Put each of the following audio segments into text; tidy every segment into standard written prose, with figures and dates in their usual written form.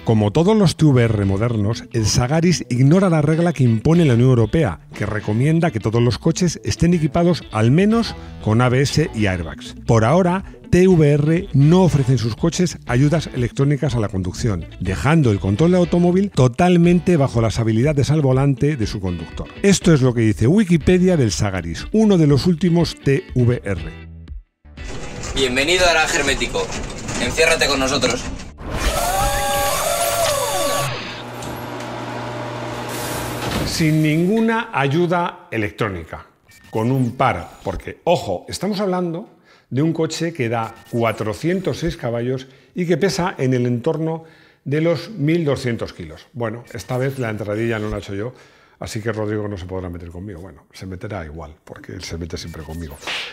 Como todos los TVR modernos, el Sagaris ignora la regla que impone la Unión Europea, que recomienda que todos los coches estén equipados al menos con ABS y airbags. Por ahora, TVR no ofrece en sus coches ayudas electrónicas a la conducción, dejando el control del automóvil totalmente bajo las habilidades al volante de su conductor. Esto es lo que dice Wikipedia del Sagaris, uno de los últimos TVR. Bienvenido a Garaje Hermético. Enciérrate con nosotros. Sin ninguna ayuda electrónica, con un par, porque, ojo, estamos hablando de un coche que da 406 caballos y que pesa en el entorno de los 1.200 kilos. Bueno, esta vez la entradilla no la he hecho yo, así que Rodrigo no se podrá meter conmigo. Bueno, se meterá igual, porque él se mete siempre conmigo.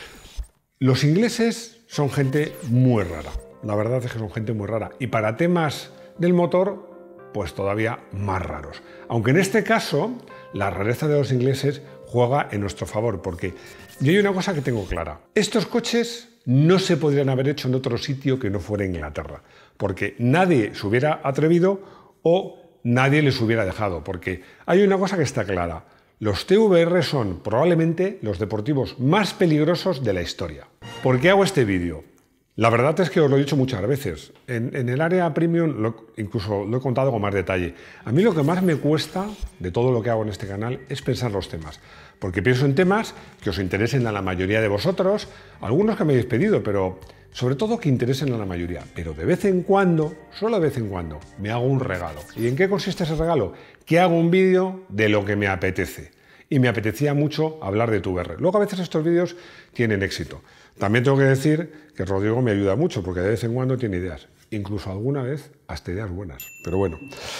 Los ingleses son gente muy rara, la verdad es que son gente muy rara, y para temas del motor, pues todavía más raros. Aunque en este caso, la rareza de los ingleses juega en nuestro favor, porque yo hay una cosa que tengo clara. Estos coches no se podrían haber hecho en otro sitio que no fuera Inglaterra, porque nadie se hubiera atrevido o nadie les hubiera dejado, porque hay una cosa que está clara. Los TVR son probablemente los deportivos más peligrosos de la historia. ¿Por qué hago este vídeo? La verdad es que os lo he dicho muchas veces. En el área premium incluso lo he contado con más detalle. A mí lo que más me cuesta de todo lo que hago en este canal es pensar los temas. Porque pienso en temas que os interesen a la mayoría de vosotros, algunos que me habéis pedido, pero sobre todo que interesen a la mayoría. Pero de vez en cuando, solo de vez en cuando, me hago un regalo. ¿Y en qué consiste ese regalo? Que hago un vídeo de lo que me apetece. Y me apetecía mucho hablar de TVR. Luego a veces estos vídeos tienen éxito. También tengo que decir que Rodrigo me ayuda mucho porque de vez en cuando tiene ideas. Incluso alguna vez hasta ideas buenas. Pero bueno,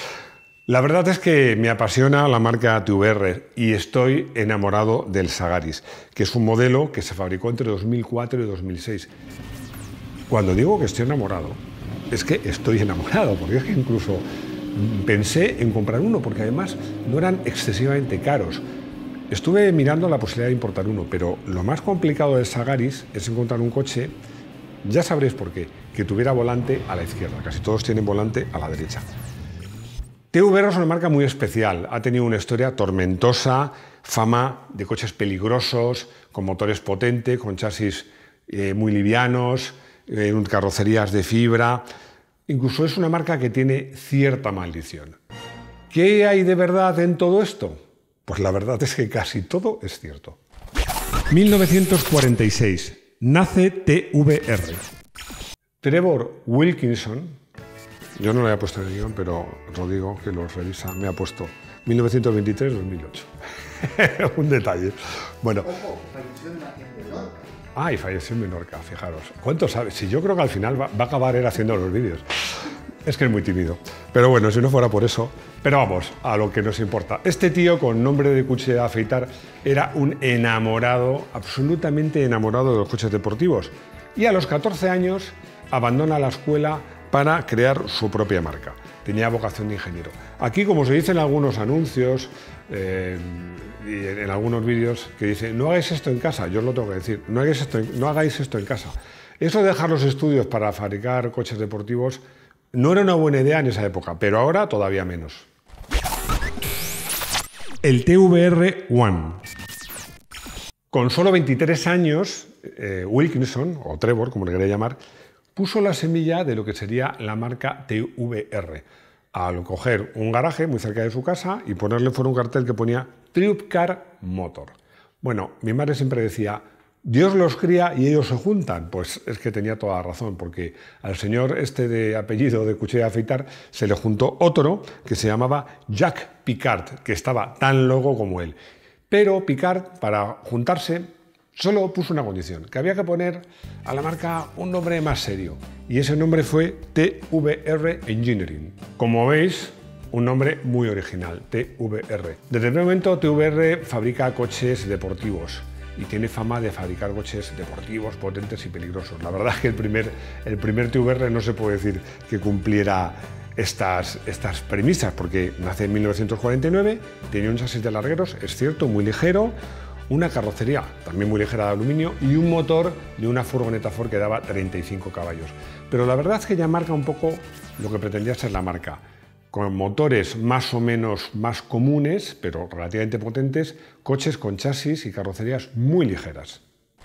la verdad es que me apasiona la marca TVR y estoy enamorado del Sagaris, que es un modelo que se fabricó entre 2004 y 2006. Cuando digo que estoy enamorado, es que estoy enamorado, porque es que incluso pensé en comprar uno, porque además no eran excesivamente caros. Estuve mirando la posibilidad de importar uno, pero lo más complicado del Sagaris es encontrar un coche, ya sabréis por qué, que tuviera volante a la izquierda. Casi todos tienen volante a la derecha. TVR es una marca muy especial, ha tenido una historia tormentosa, fama de coches peligrosos, con motores potentes, con chasis muy livianos, carrocerías de fibra. Incluso es una marca que tiene cierta maldición. ¿Qué hay de verdad en todo esto? Pues la verdad es que casi todo es cierto. 1946. Nace TVR. Trevor Wilkinson, yo no lo había puesto en el guión, pero Rodrigo, que los revisa, me ha puesto 1923-2008. Un detalle. Bueno. Falleció en Menorca. Ah, y falleció en Menorca, fijaros. ¿Cuánto sabe? Si yo creo que al final va a acabar él haciendo los vídeos. Es que es muy tímido. Pero bueno, si no fuera por eso. Pero vamos, a lo que nos importa. Este tío, con nombre de coche de afeitar, era un enamorado, absolutamente enamorado de los coches deportivos. Y a los 14 años abandona la escuela para crear su propia marca. Tenía vocación de ingeniero. Aquí, como se dice en algunos anuncios y en algunos vídeos, que dice, no hagáis esto en casa, yo os lo tengo que decir, no hagáis esto en casa. Eso de dejar los estudios para fabricar coches deportivos no era una buena idea en esa época, pero ahora todavía menos. El TVR One. Con solo 23 años, Wilkinson, o Trevor, como le quería llamar, puso la semilla de lo que sería la marca TVR, al coger un garaje muy cerca de su casa y ponerle fuera un cartel que ponía Trip Car Motor. Bueno, mi madre siempre decía, Dios los cría y ellos se juntan. Pues es que tenía toda la razón, porque al señor este de apellido de cuchilla de afeitar se le juntó otro que se llamaba Jacques Piccard, que estaba tan loco como él. Pero Piccard, para juntarse, solo puso una condición, que había que poner a la marca un nombre más serio. Y ese nombre fue TVR Engineering. Como veis, un nombre muy original, TVR. Desde el momento TVR fabrica coches deportivos y tiene fama de fabricar coches deportivos, potentes y peligrosos. La verdad es que el primer TVR no se puede decir que cumpliera estas premisas, porque nace en 1949, tenía un chasis de largueros, es cierto, muy ligero, una carrocería también muy ligera de aluminio y un motor de una furgoneta Ford que daba 35 caballos. Pero la verdad es que ya marca un poco lo que pretendía ser la marca. con motores más o menos más comunes, pero relativamente potentes, coches con chasis y carrocerías muy ligeras.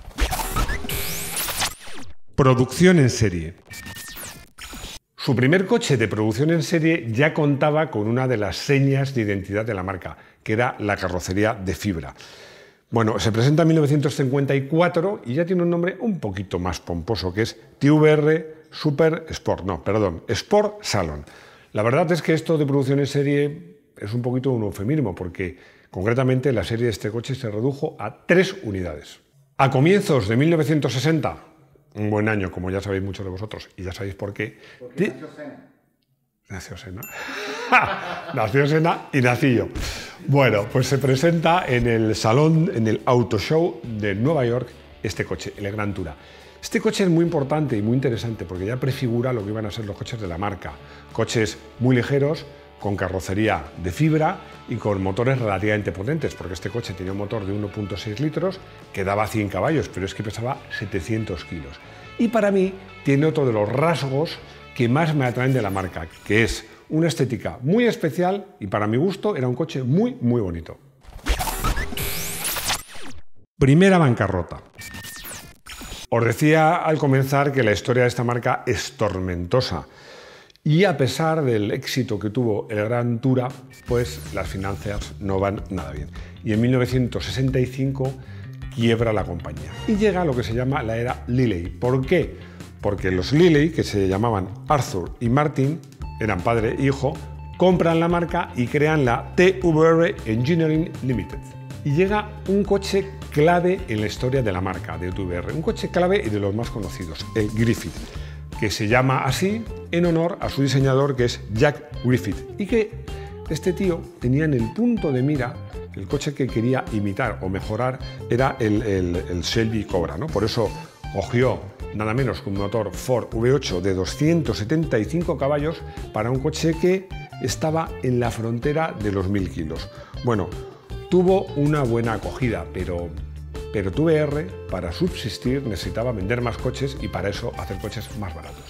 Producción en serie. Su primer coche de producción en serie ya contaba con una de las señas de identidad de la marca, que era la carrocería de fibra. Bueno, se presenta en 1954 y ya tiene un nombre un poquito más pomposo, que es TVR Super Sport, Sport Salon. La verdad es que esto de producción en serie es un poquito un eufemismo, porque concretamente la serie de este coche se redujo a 3 unidades. A comienzos de 1960, un buen año, como ya sabéis muchos de vosotros, y ya sabéis por qué. Porque nació Senna. Nació Senna. Nació Senna y nací yo. Bueno, pues se presenta en el salón, en el Auto Show de Nueva York, este coche, el Grand Tourer. Este coche es muy importante y muy interesante porque ya prefigura lo que iban a ser los coches de la marca. Coches muy ligeros, con carrocería de fibra y con motores relativamente potentes, porque este coche tenía un motor de 1,6 litros que daba 100 caballos, pero es que pesaba 700 kilos. Y para mí tiene otro de los rasgos que más me atraen de la marca, que es una estética muy especial y para mi gusto era un coche muy, muy bonito. Primera bancarrota. Os decía al comenzar que la historia de esta marca es tormentosa y a pesar del éxito que tuvo el Grand Tourer, pues las finanzas no van nada bien. Y en 1965 quiebra la compañía y llega a lo que se llama la era Lilley. ¿Por qué? Porque los Lilley, que se llamaban Arthur y Martin, eran padre e hijo, compran la marca y crean la TVR Engineering Limited. Y llega un coche clave en la historia de la marca de TVR, un coche clave y de los más conocidos, el Griffith, que se llama así en honor a su diseñador, que es Jack Griffith, y que este tío tenía en el punto de mira el coche que quería imitar o mejorar era el Shelby Cobra, ¿no? Por eso cogió nada menos que un motor Ford V8 de 275 caballos para un coche que estaba en la frontera de los 1000 kilos. Bueno, tuvo una buena acogida, pero TVR para subsistir necesitaba vender más coches y para eso hacer coches más baratos.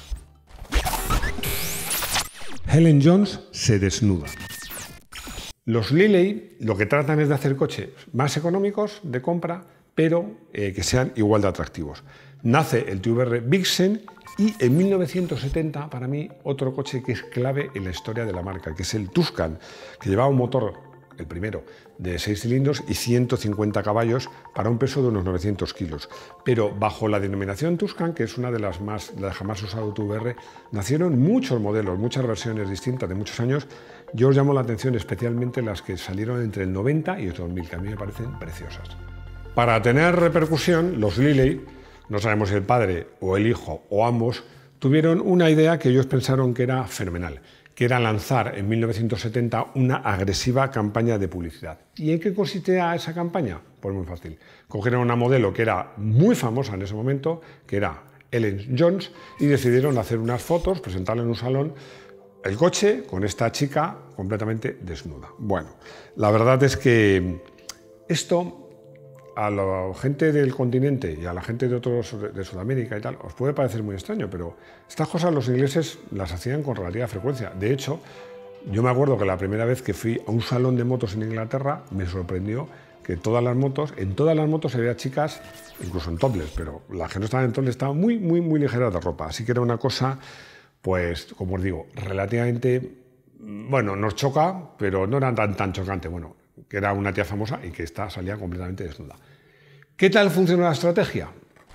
Helen Jones se desnuda. Los Lilley lo que tratan es de hacer coches más económicos de compra, pero que sean igual de atractivos. Nace el TVR Vixen y en 1970, para mí, otro coche que es clave en la historia de la marca, que es el Tuscan, que llevaba un motor, el primero, de 6 cilindros y 150 caballos para un peso de unos 900 kilos. Pero bajo la denominación Tuscan, que es una de las jamás usado TVR, nacieron muchos modelos, muchas versiones distintas de muchos años. Yo os llamo la atención especialmente las que salieron entre el 90 y el 2000, que a mí me parecen preciosas. Para tener repercusión, los Lilley, no sabemos si el padre o el hijo o ambos, tuvieron una idea que ellos pensaron que era fenomenal, que era lanzar en 1970 una agresiva campaña de publicidad. ¿Y en qué consistía esa campaña? Pues muy fácil. Cogieron una modelo que era muy famosa en ese momento, que era Helen Jones, y decidieron hacer unas fotos, presentarla en un salón, el coche con esta chica completamente desnuda. Bueno, la verdad es que esto a la gente del continente y a la gente de otros de Sudamérica y tal, os puede parecer muy extraño, pero estas cosas los ingleses las hacían con relativa frecuencia. De hecho, yo me acuerdo que la primera vez que fui a un salón de motos en Inglaterra, me sorprendió que en todas las motos se veía chicas, incluso en topless, pero las que no estaban en topless estaban muy ligeras de ropa. Así que era una cosa, pues, como os digo, relativamente, bueno, nos choca, pero no era tan chocante. Bueno, que era una tía famosa y que esta salía completamente desnuda. ¿Qué tal funcionó la estrategia?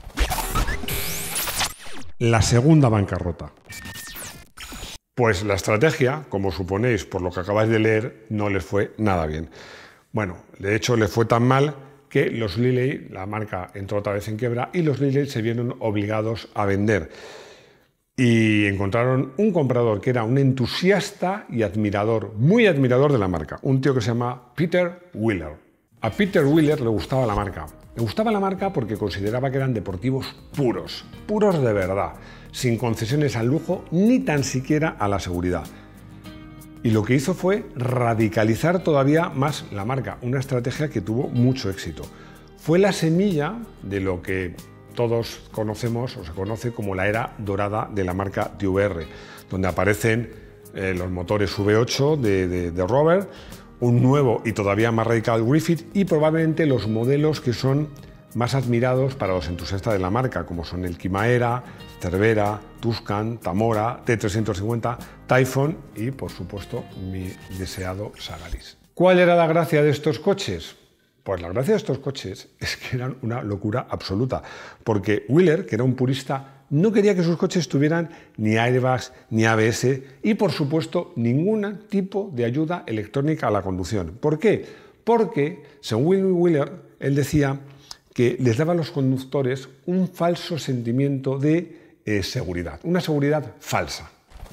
La segunda bancarrota. Pues la estrategia, como suponéis por lo que acabáis de leer, no les fue nada bien. Bueno, de hecho les fue tan mal que los Lilley, la marca entró otra vez en quiebra y los Lilley se vieron obligados a vender. Y encontraron un comprador que era un entusiasta y admirador, muy admirador de la marca, un tío que se llama Peter Wheeler. A Peter Wheeler le gustaba la marca. Le gustaba la marca porque consideraba que eran deportivos puros, puros de verdad, sin concesiones al lujo ni tan siquiera a la seguridad. Y lo que hizo fue radicalizar todavía más la marca, una estrategia que tuvo mucho éxito. Fue la semilla de lo que todos conocemos o se conoce como la era dorada de la marca TVR, donde aparecen los motores V8 de Rover, un nuevo y todavía más radical Griffith y probablemente los modelos que son más admirados para los entusiastas de la marca, como son el Kimaera, Cervera, Tuscan, Tamora, T350, Typhoon y, por supuesto, mi deseado Sagaris. ¿Cuál era la gracia de estos coches? Pues la gracia de estos coches es que eran una locura absoluta, porque Wheeler, que era un purista, no quería que sus coches tuvieran ni airbags, ni ABS y, por supuesto, ningún tipo de ayuda electrónica a la conducción. ¿Por qué? Porque, según Wheeler, él decía que les daba a los conductores un falso sentimiento de seguridad, una seguridad falsa.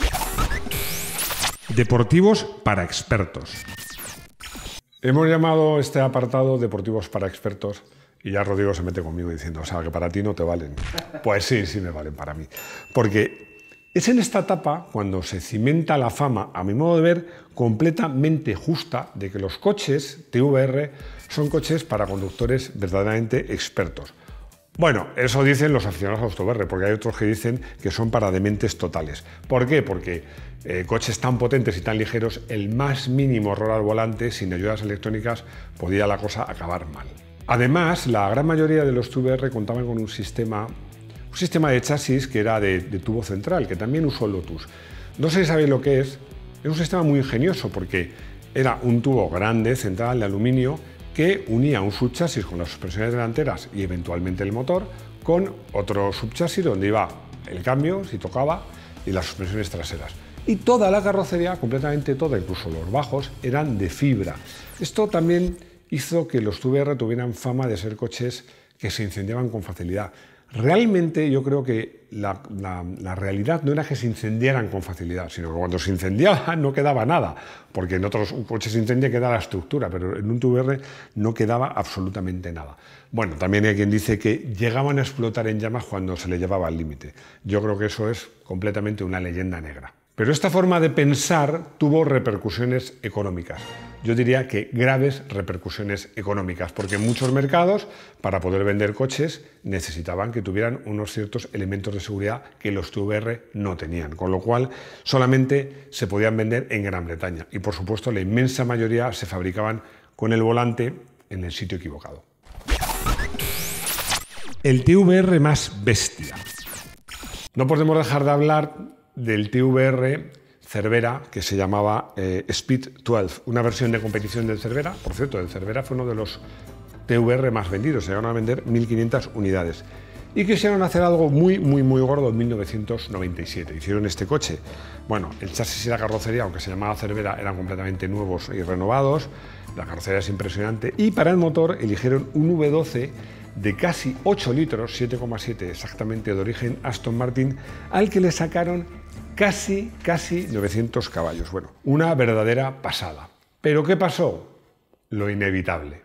Deportivos para expertos. Hemos llamado este apartado Deportivos para expertos y ya Rodrigo se mete conmigo diciendo, o sea, que para ti no te valen. Pues sí, sí me valen para mí. Porque es en esta etapa cuando se cimenta la fama, a mi modo de ver, completamente justa de que los coches TVR son coches para conductores verdaderamente expertos. Bueno, eso dicen los aficionados a los TVR, porque hay otros que dicen que son para dementes totales. ¿Por qué? Porque coches tan potentes y tan ligeros, el más mínimo error al volante, sin ayudas electrónicas, podía la cosa acabar mal. Además, la gran mayoría de los TVR contaban con un sistema de chasis que era de tubo central, que también usó Lotus. No sé si sabéis lo que es un sistema muy ingenioso, porque era un tubo grande, central, de aluminio, que unía un subchasis con las suspensiones delanteras y eventualmente el motor, con otro subchasis donde iba el cambio, si tocaba, y las suspensiones traseras. Y toda la carrocería, completamente toda, incluso los bajos, eran de fibra. Esto también hizo que los TVR tuvieran fama de ser coches que se incendiaban con facilidad. Realmente yo creo que la realidad no era que se incendiaran con facilidad, sino que cuando se incendiaba no quedaba nada, porque en otros coches se incendia queda la estructura, pero en un TVR no quedaba absolutamente nada. Bueno, también hay quien dice que llegaban a explotar en llamas cuando se le llevaba al límite. Yo creo que eso es completamente una leyenda negra. Pero esta forma de pensar tuvo repercusiones económicas. Yo diría que graves repercusiones económicas, porque en muchos mercados, para poder vender coches, necesitaban que tuvieran unos ciertos elementos de seguridad que los TVR no tenían, con lo cual solamente se podían vender en Gran Bretaña. Y por supuesto, la inmensa mayoría se fabricaban con el volante en el sitio equivocado. El TVR más bestia. No podemos dejar de hablar del TVR Cervera, que se llamaba Speed 12, una versión de competición del Cervera. Por cierto, el Cervera fue uno de los TVR más vendidos, se llegaron a vender 1.500 unidades. Y quisieron hacer algo muy gordo en 1997. Hicieron este coche. Bueno, el chasis y la carrocería, aunque se llamaba Cervera, eran completamente nuevos y renovados. La carrocería es impresionante. Y para el motor eligieron un V12 de casi 8 litros, 7,7 exactamente, de origen Aston Martin, al que le sacaron casi 900 caballos. Bueno, una verdadera pasada. ¿Pero qué pasó? Lo inevitable.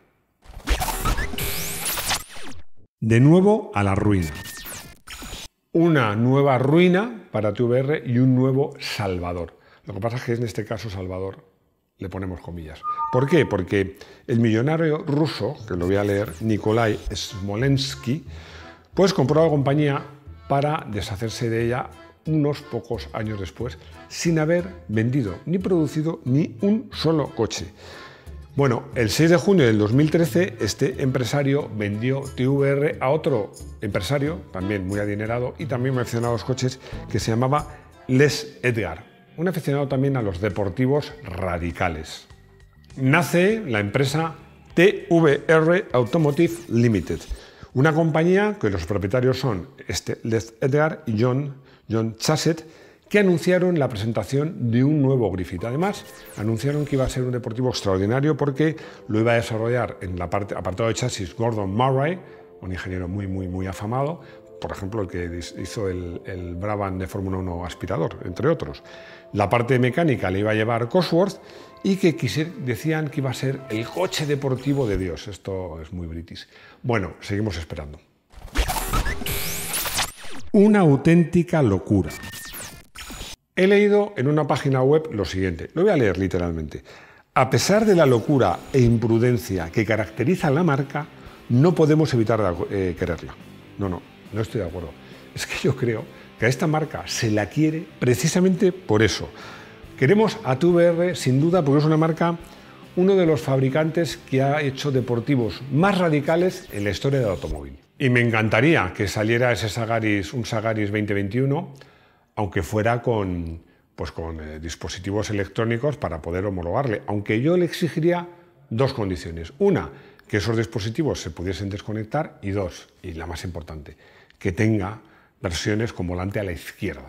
De nuevo a la ruina. Una nueva ruina para TVR y un nuevo salvador. Lo que pasa es que en este caso salvador le ponemos comillas. ¿Por qué? Porque el millonario ruso, que lo voy a leer, Nikolai Smolensky, pues compró la compañía para deshacerse de ella unos pocos años después, sin haber vendido ni producido ni un solo coche. Bueno, el 6 de junio del 2013, este empresario vendió TVR a otro empresario, también muy adinerado y también muy aficionado a los coches, que se llamaba Les Edgar, un aficionado también a los deportivos radicales. Nace la empresa TVR Automotive Limited, una compañía que los propietarios son Les Edgar y John Chassett, que anunciaron la presentación de un nuevo Griffith. Además, anunciaron que iba a ser un deportivo extraordinario porque lo iba a desarrollar en la parte apartado de chasis Gordon Murray, un ingeniero muy afamado, por ejemplo, el que hizo el Brabham de Fórmula 1 aspirador, entre otros. La parte mecánica le iba a llevar Cosworth y que decían que iba a ser el coche deportivo de Dios. Esto es muy british. Bueno, seguimos esperando. Una auténtica locura. He leído en una página web lo siguiente, lo voy a leer literalmente. A pesar de la locura e imprudencia que caracteriza la marca, no podemos evitar quererla. No estoy de acuerdo. Es que yo creo que a esta marca se la quiere precisamente por eso. Queremos a TVR sin duda porque es una marca, uno de los fabricantes que ha hecho deportivos más radicales en la historia del automóvil. Y me encantaría que saliera ese Sagaris, un Sagaris 2021, aunque fuera con dispositivos electrónicos para poder homologarle, aunque yo le exigiría dos condiciones. Una, que esos dispositivos se pudiesen desconectar, y dos, y la más importante, que tenga versiones con volante a la izquierda.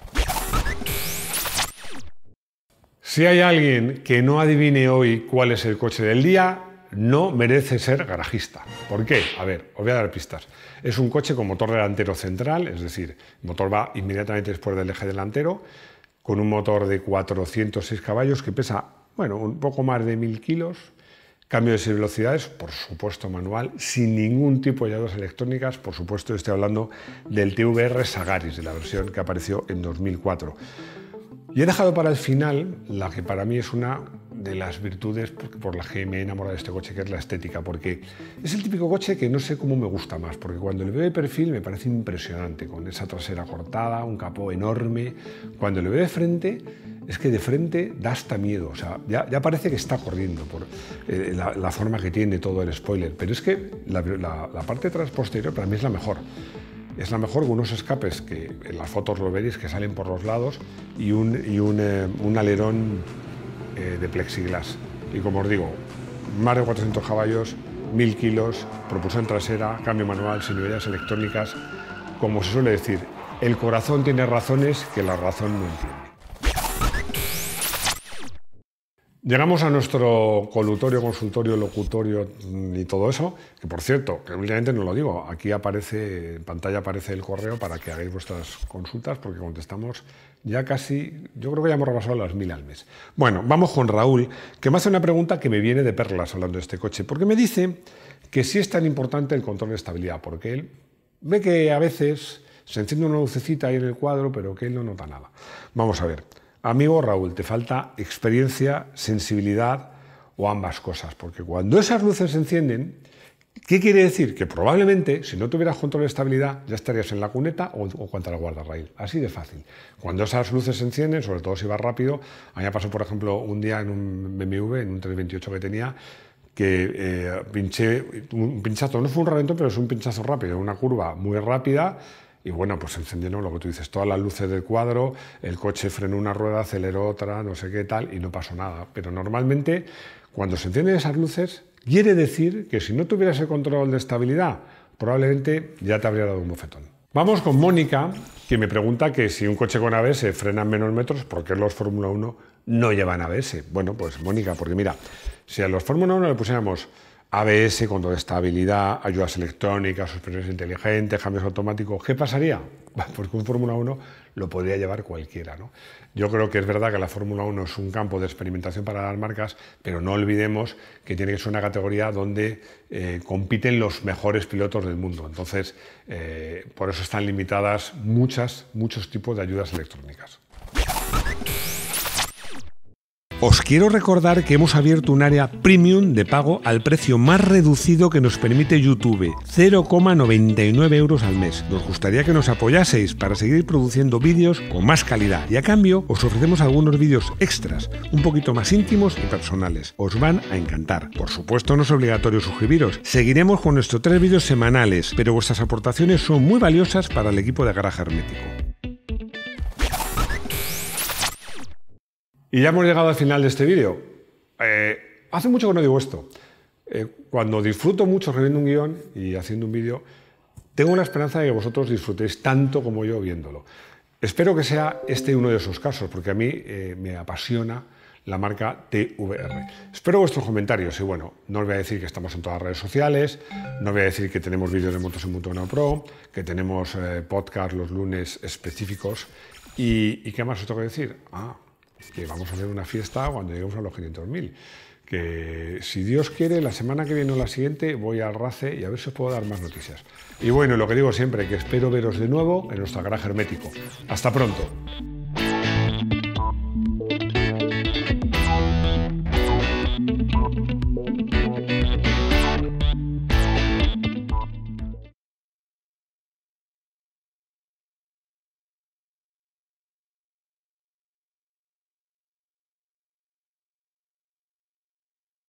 Si hay alguien que no adivine hoy cuál es el coche del día, no merece ser garajista. ¿Por qué? A ver, os voy a dar pistas. Es un coche con motor delantero central, es decir, el motor va inmediatamente después del eje delantero, con un motor de 406 caballos que pesa, bueno, un poco más de 1000 kilos, cambio de 6 velocidades, por supuesto manual, sin ningún tipo de ayudas electrónicas, por supuesto estoy hablando del TVR Sagaris, de la versión que apareció en 2004. Y he dejado para el final la que para mí es una de las virtudes por las que me he enamorado de este coche, que es la estética, porque es el típico coche que no sé cómo me gusta más, porque cuando le veo de perfil me parece impresionante, con esa trasera cortada, un capó enorme. Cuando le veo de frente, es que de frente da hasta miedo, o sea, ya parece que está corriendo por la forma que tiene todo el spoiler, pero es que la parte tras posterior para mí es la mejor. Es la mejor con unos escapes que en las fotos lo veréis que salen por los lados y un alerón de plexiglas. Y como os digo, más de 400 caballos, 1000 kilos, propulsión trasera, cambio manual, sin ayudas electrónicas. Como se suele decir, el corazón tiene razones que la razón no entiende. Llegamos a nuestro colutorio, consultorio, locutorio y todo eso, que por cierto, que últimamente no lo digo, aquí aparece, en pantalla aparece el correo para que hagáis vuestras consultas, porque contestamos ya casi, yo creo que ya hemos rebasado las 1000 al mes. Bueno, vamos con Raúl, que me hace una pregunta que me viene de perlas hablando de este coche, porque me dice que sí es tan importante el control de estabilidad, porque él ve que a veces se enciende una lucecita ahí en el cuadro, pero que él no nota nada. Vamos a ver. Amigo Raúl, te falta experiencia, sensibilidad o ambas cosas, porque cuando esas luces se encienden, ¿qué quiere decir? Que probablemente, si no tuvieras control de estabilidad, ya estarías en la cuneta o contra el guardarraíl. Así de fácil. Cuando esas luces se encienden, sobre todo si vas rápido, a mí me pasó, por ejemplo, un día en un BMW, en un 328 que tenía, que pinché un pinchazo, no fue un reventón, pero es un pinchazo rápido, una curva muy rápida. Y bueno, pues se encendieron lo que tú dices, todas las luces del cuadro, el coche frenó una rueda, aceleró otra, no sé qué tal, y no pasó nada. Pero normalmente, cuando se encienden esas luces, quiere decir que si no tuvieras el control de estabilidad, probablemente ya te habría dado un bofetón. Vamos con Mónica, que me pregunta que si un coche con ABS frena en menos metros, ¿por qué los Fórmula 1 no llevan ABS? Bueno, pues Mónica, porque mira, si a los Fórmula 1 le pusiéramos ABS, control de estabilidad, ayudas electrónicas, suspensiones inteligentes, cambios automáticos, ¿qué pasaría? Porque un Fórmula 1 lo podría llevar cualquiera, ¿no? Yo creo que es verdad que la Fórmula 1 es un campo de experimentación para las marcas, pero no olvidemos que tiene que ser una categoría donde compiten los mejores pilotos del mundo. Entonces, por eso están limitadas muchos tipos de ayudas electrónicas. Os quiero recordar que hemos abierto un área premium de pago al precio más reducido que nos permite YouTube, 0,99 € al mes. Nos gustaría que nos apoyaseis para seguir produciendo vídeos con más calidad y a cambio os ofrecemos algunos vídeos extras, un poquito más íntimos y personales. Os van a encantar. Por supuesto no es obligatorio suscribiros. Seguiremos con nuestros 3 vídeos semanales, pero vuestras aportaciones son muy valiosas para el equipo de Garaje Hermético. Y ya hemos llegado al final de este vídeo. Hace mucho que no digo esto. Cuando disfruto mucho escribiendo un guión y haciendo un vídeo, tengo la esperanza de que vosotros disfrutéis tanto como yo viéndolo. Espero que sea este uno de esos casos, porque a mí me apasiona la marca TVR. Espero vuestros comentarios y bueno, no os voy a decir que estamos en todas las redes sociales, no os voy a decir que tenemos vídeos de motos en Mundo Pro, que tenemos podcast los lunes específicos y ¿qué más os tengo que decir? Que vamos a hacer una fiesta cuando lleguemos a los 500.000. Que si Dios quiere, la semana que viene o la siguiente voy al RACE y a ver si os puedo dar más noticias. Y bueno, lo que digo siempre, que espero veros de nuevo en nuestro Garaje Hermético. ¡Hasta pronto!